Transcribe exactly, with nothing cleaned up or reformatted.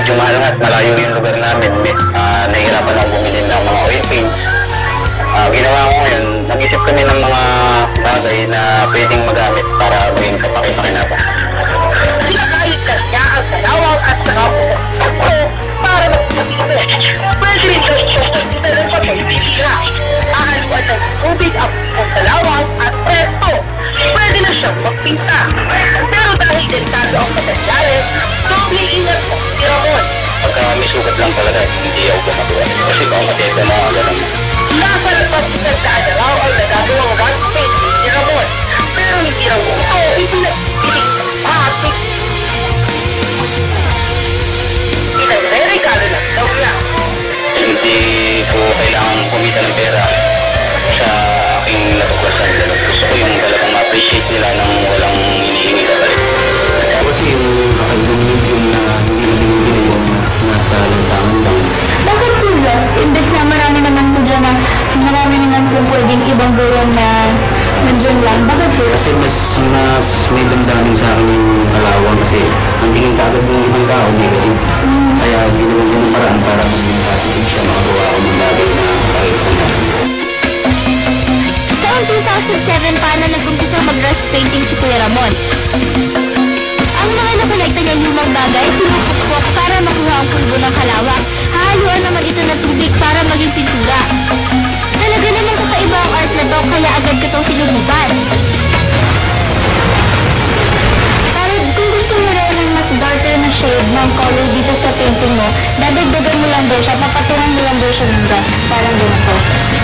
medyo mahal nga at malayo yung lugar namin. Uh, nahihirapan ako bumili ng mga oil paint. Uh, ginawa ko ngayon, nag-isip kami ng mga bagay na pwedeng magamit para maging kapaki-pakinabang. Pinakahit ka niya ang salawang at sarapos o para magpapagpapit. Pwede rin sa isang sa pagpipira. Ahaluan ng tubig ang salawang at presto. Pwede na siyang magpinta. Pero dahil delikado ang materyales, doble ingat po si Ramon. Pagka may sugat lang talaga, hindi ako gumagawa. Kasi baka matete na ako ganun. Nasa nagpapitag sa adalaw ang nagagawang one space ni Ramon. Pero hindi raw ito ipinagpiling sa pati. Pinagre-regalo lang daw niya. Hindi ko kailangan kumita ng pera sa aking natuklasan. Gusto ko yung talagang ma-appreciate nila nang walang hinihingi na balik. Kasi yung kakaibigan yung na hindi binibili yung nasa lansangan lang. Bakit po Lost? Imbes na marami naman po dyan na marami naman po pwedeng ibang gawin na nandyan lang. Bakit po? Kasi mas mas may damdamin sa akin yung kalawang kasi ang tingin ka agad ng ibang tao, negative. Mm. Kaya ginawa ko ng paraan para maging positive siya, makagawa ko ng bagay na kakaibigan natin. Taong two thousand seven pa na nag-umpisa mag-rust painting si Kuya Ramon. Ang mga nakolekta niyang lumang bagay, pinupukpok para makuha ang pulbo ng kalawang. Hahaluan naman ito ng tubig para maging pintura. Talaga naman kakaiba ang art na to, kaya agad ko itong sinubukan. Pero kung gusto mo rin ng mas darker na shade ng color dito sa painting mo, dadagdagan mo lang daw siya, papatungan mo lang daw siya ng rust. Parang ganito.